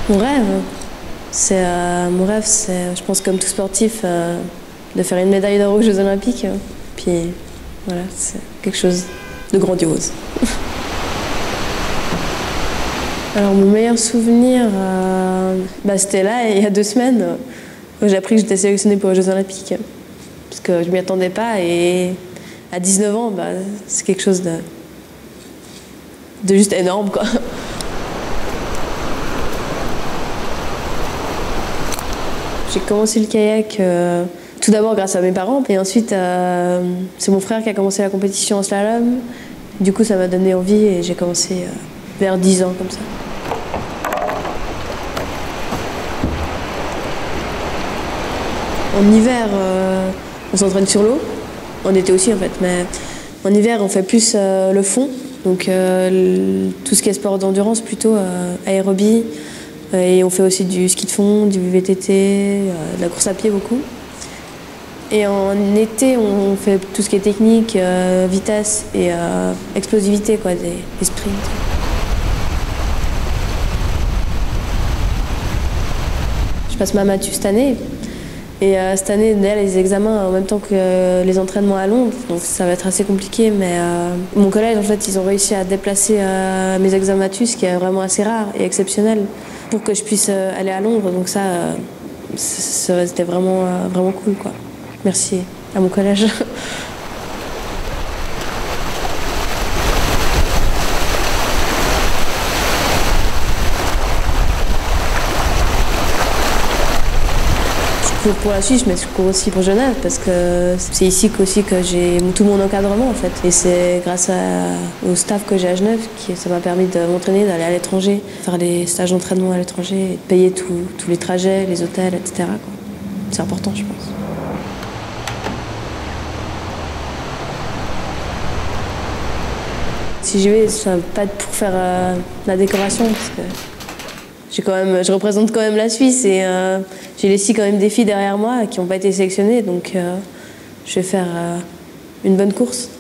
Mon rêve, c'est, je pense comme tout sportif, de faire une médaille d'or aux Jeux Olympiques. Puis voilà, c'est quelque chose de grandiose. Alors mon meilleur souvenir, c'était là, il y a 2 semaines, où j'ai appris que j'étais sélectionnée pour les Jeux Olympiques. Parce que je m'y attendais pas et à 19 ans, c'est quelque chose de juste énorme, quoi. J'ai commencé le kayak tout d'abord grâce à mes parents et ensuite c'est mon frère qui a commencé la compétition en slalom. Du coup ça m'a donné envie et j'ai commencé vers 10 ans comme ça. En hiver, on s'entraîne sur l'eau, en été aussi en fait, mais en hiver on fait plus le fond, donc tout ce qui est sport d'endurance plutôt, aérobie, et on fait aussi du ski de fond, du VTT, de la course à pied beaucoup. Et en été on fait tout ce qui est technique, vitesse et explosivité, quoi, des sprints. Je passe ma matu cette année. Et cette année, il y a les examens en même temps que les entraînements à Londres, donc ça va être assez compliqué. Mais mon collège, en fait, ils ont réussi à déplacer mes examens matus, ce qui est vraiment assez rare et exceptionnel, pour que je puisse aller à Londres. Donc ça, c'était vraiment, vraiment cool, quoi. Merci à mon collège. Pour la Suisse, mais je cours aussi pour Genève parce que c'est ici aussi que j'ai tout mon encadrement en fait. Et c'est grâce au staff que j'ai à Genève que ça m'a permis de m'entraîner, d'aller à l'étranger, faire des stages d'entraînement à l'étranger, et de payer tous les trajets, les hôtels, etc. C'est important, je pense. Si j'y vais, ça va pas être pour faire la décoration parce que je représente quand même la Suisse et j'ai laissé quand même des filles derrière moi qui n'ont pas été sélectionnées, donc je vais faire une bonne course.